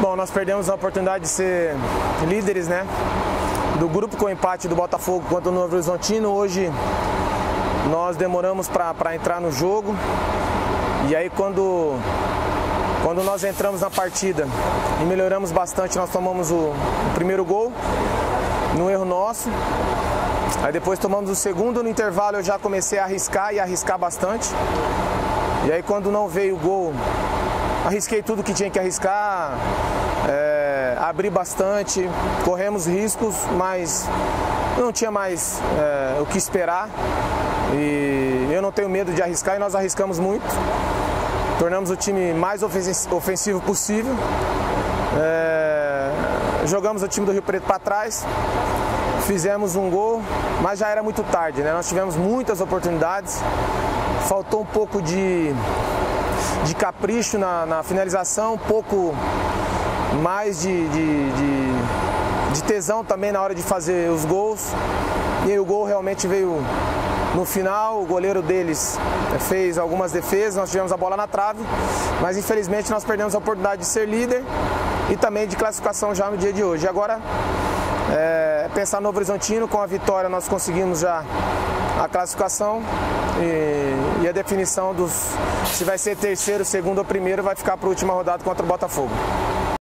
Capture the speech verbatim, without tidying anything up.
Bom, nós perdemos a oportunidade de ser líderes, né, do grupo com o empate do Botafogo contra o Novo Horizontino. Hoje nós demoramos para entrar no jogo e aí quando, quando nós entramos na partida e melhoramos bastante, nós tomamos o, o primeiro gol, no erro nosso. Aí depois tomamos o segundo, no intervalo eu já comecei a arriscar e arriscar bastante. E aí quando não veio o gol, arrisquei tudo que tinha que arriscar, é, abri bastante, corremos riscos, mas não tinha mais é, o que esperar. E eu não tenho medo de arriscar e nós arriscamos muito. Tornamos o time mais ofensivo possível. É, jogamos o time do Rio Preto para trás, fizemos um gol, mas já era muito tarde, né? Nós tivemos muitas oportunidades, faltou um pouco de, de capricho na, na finalização, um pouco mais de, de, de, de tesão também na hora de fazer os gols. E aí o gol realmente veio no final, o goleiro deles fez algumas defesas, nós tivemos a bola na trave, mas infelizmente nós perdemos a oportunidade de ser líder e também de classificação já no dia de hoje. E agora, é, pensar no Novo Horizontino, com a vitória nós conseguimos já a classificação e, e a definição dos se vai ser terceiro, segundo ou primeiro vai ficar para a última rodada contra o Botafogo.